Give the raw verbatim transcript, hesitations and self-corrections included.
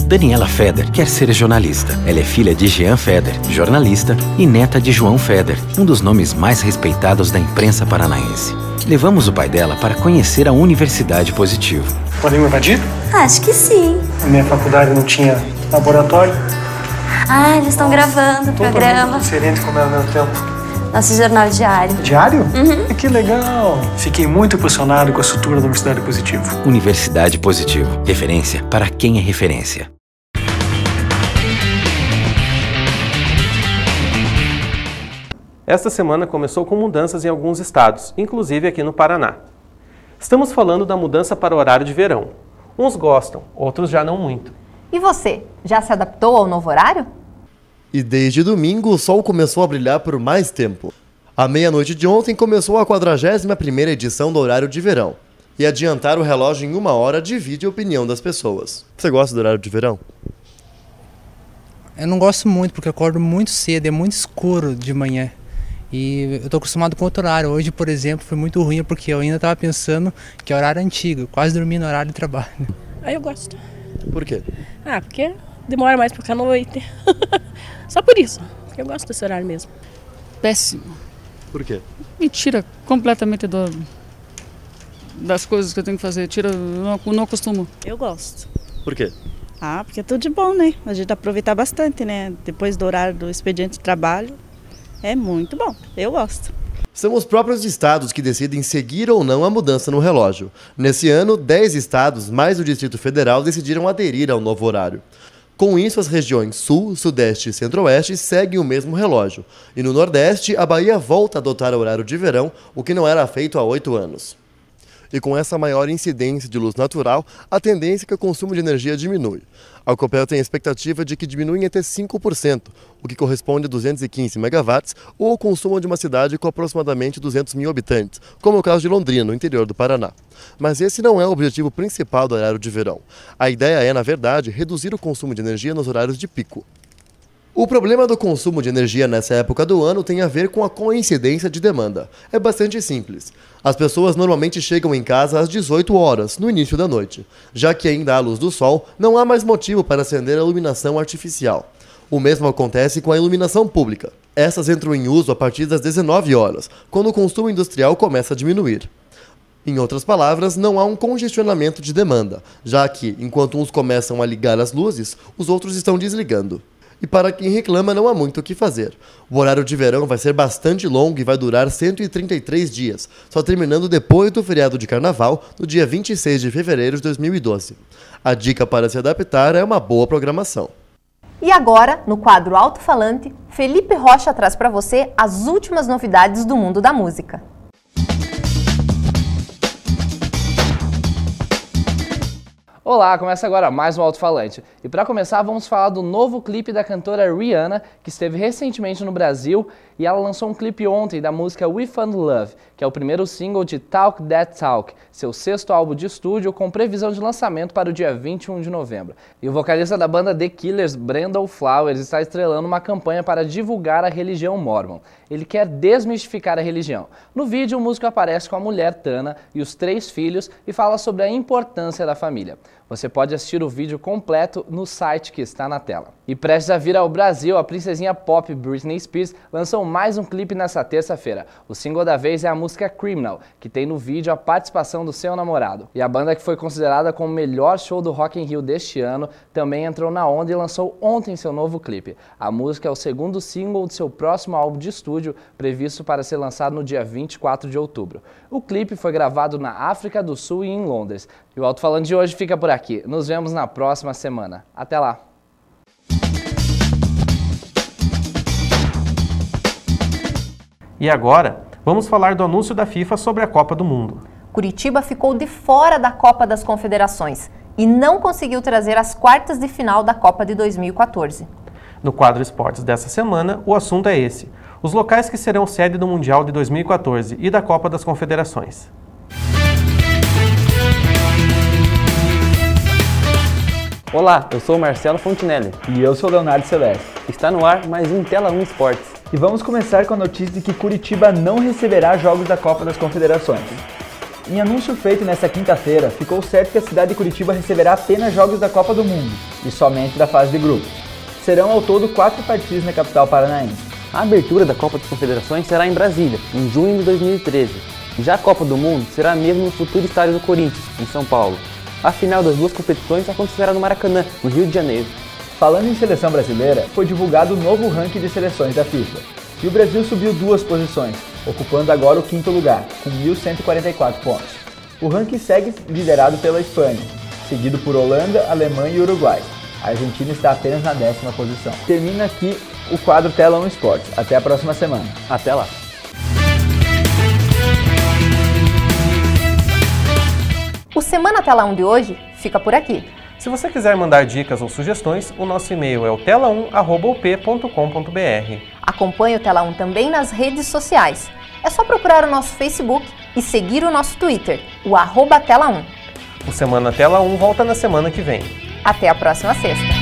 Daniela Feder quer ser jornalista. Ela é filha de Jean Feder, jornalista, e neta de João Feder, um dos nomes mais respeitados da imprensa paranaense. Levamos o pai dela para conhecer a Universidade Positivo. Podemos invadir? Acho que sim. A minha faculdade não tinha laboratório. Ah, eles estão gravando o programa. Diferente como é ao mesmo tempo. Nosso jornal diário. Diário? Uhum. Que legal! Fiquei muito impressionado com a estrutura da Universidade Positivo. Universidade Positivo. Referência para quem é referência. Esta semana começou com mudanças em alguns estados, inclusive aqui no Paraná. Estamos falando da mudança para o horário de verão. Uns gostam, outros já não muito. E você, já se adaptou ao novo horário? E desde domingo o sol começou a brilhar por mais tempo. À meia-noite de ontem começou a quadragésima primeira edição do horário de verão. E adiantar o relógio em uma hora divide a opinião das pessoas. Você gosta do horário de verão? Eu não gosto muito, porque eu acordo muito cedo, é muito escuro de manhã. E eu tô acostumado com outro horário. Hoje, por exemplo, foi muito ruim, porque eu ainda estava pensando que é horário antigo, quase dormi no horário de trabalho. Aí eu gosto. Por quê? Ah, porque demora mais porque é noite. Só por isso. Eu gosto desse horário mesmo. Péssimo. Por quê? Me tira completamente do, das coisas que eu tenho que fazer. Tira, não, não acostumo. Eu gosto. Por quê? Ah, porque é tudo de bom, né? A gente aproveitar bastante, né? Depois do horário do expediente de trabalho. É muito bom. Eu gosto. São os próprios estados que decidem seguir ou não a mudança no relógio. Nesse ano, dez estados, mais o Distrito Federal, decidiram aderir ao novo horário. Com isso, as regiões Sul, Sudeste e Centro-Oeste seguem o mesmo relógio. E no Nordeste, a Bahia volta a adotar o horário de verão, o que não era feito há oito anos. E com essa maior incidência de luz natural, a tendência é que o consumo de energia diminui. A Copel tem a expectativa de que diminua em até cinco por cento, o que corresponde a duzentos e quinze megawatts, ou o consumo de uma cidade com aproximadamente duzentos mil habitantes, como é o caso de Londrina, no interior do Paraná. Mas esse não é o objetivo principal do horário de verão. A ideia é, na verdade, reduzir o consumo de energia nos horários de pico. O problema do consumo de energia nessa época do ano tem a ver com a coincidência de demanda. É bastante simples. As pessoas normalmente chegam em casa às dezoito horas, no início da noite. Já que ainda há luz do sol, não há mais motivo para acender a iluminação artificial. O mesmo acontece com a iluminação pública. Essas entram em uso a partir das dezenove horas, quando o consumo industrial começa a diminuir. Em outras palavras, não há um congestionamento de demanda, já que, enquanto uns começam a ligar as luzes, os outros estão desligando. E para quem reclama, não há muito o que fazer. O horário de verão vai ser bastante longo e vai durar cento e trinta e três dias, só terminando depois do feriado de carnaval, no dia vinte e seis de fevereiro de dois mil e doze. A dica para se adaptar é uma boa programação. E agora, no quadro Alto Falante, Felipe Rocha traz para você as últimas novidades do mundo da música. Olá, começa agora mais um Alto Falante. E para começar, vamos falar do novo clipe da cantora Rihanna, que esteve recentemente no Brasil, e ela lançou um clipe ontem da música We Found Love, que é o primeiro single de Talk That Talk, seu sexto álbum de estúdio, com previsão de lançamento para o dia vinte e um de novembro. E o vocalista da banda The Killers, Brandon Flowers, está estrelando uma campanha para divulgar a religião Mormon. Ele quer desmistificar a religião. No vídeo, o músico aparece com a mulher Tana e os três filhos e fala sobre a importância da família. Você pode assistir o vídeo completo no site que está na tela. E prestes a vir ao Brasil, a princesinha pop Britney Spears lançou mais um clipe nessa terça-feira. O single da vez é a música Criminal, que tem no vídeo a participação do seu namorado. E a banda, que foi considerada como o melhor show do Rock in Rio deste ano, também entrou na onda e lançou ontem seu novo clipe. A música é o segundo single de seu próximo álbum de estúdio, previsto para ser lançado no dia vinte e quatro de outubro. O clipe foi gravado na África do Sul e em Londres. E o Alto Falando de hoje fica por aqui. Nos vemos na próxima semana. Até lá! E agora, vamos falar do anúncio da FIFA sobre a Copa do Mundo. Curitiba ficou de fora da Copa das Confederações e não conseguiu trazer as quartas de final da Copa de dois mil e quatorze. No quadro Esportes dessa semana, o assunto é esse: os locais que serão sede do Mundial de dois mil e quatorze e da Copa das Confederações. Olá, eu sou o Marcelo Fontinelli. E eu sou o Leonardo Celeste. Está no ar mais um Tela um Esportes. E vamos começar com a notícia de que Curitiba não receberá jogos da Copa das Confederações. Em anúncio feito nesta quinta-feira, ficou certo que a cidade de Curitiba receberá apenas jogos da Copa do Mundo, e somente da fase de grupos. Serão ao todo quatro partidas na capital paranaense. A abertura da Copa das Confederações será em Brasília, em junho de dois mil e treze. Já a Copa do Mundo será mesmo no futuro estádio do Corinthians, em São Paulo. A final das duas competições acontecerá no Maracanã, no Rio de Janeiro. Falando em seleção brasileira, foi divulgado o novo ranking de seleções da FIFA. E o Brasil subiu duas posições, ocupando agora o quinto lugar, com mil cento e quarenta e quatro pontos. O ranking segue liderado pela Espanha, seguido por Holanda, Alemanha e Uruguai. A Argentina está apenas na décima posição. Termina aqui o quadro Tela um Esportes. Até a próxima semana. Até lá! O Semana Tela um de hoje fica por aqui. Se você quiser mandar dicas ou sugestões, o nosso e-mail é o tela um arroba u p ponto com ponto b r. Acompanhe o Tela um também nas redes sociais. É só procurar o nosso Facebook e seguir o nosso Twitter, o arroba Tela um. O Semana Tela um volta na semana que vem. Até a próxima sexta.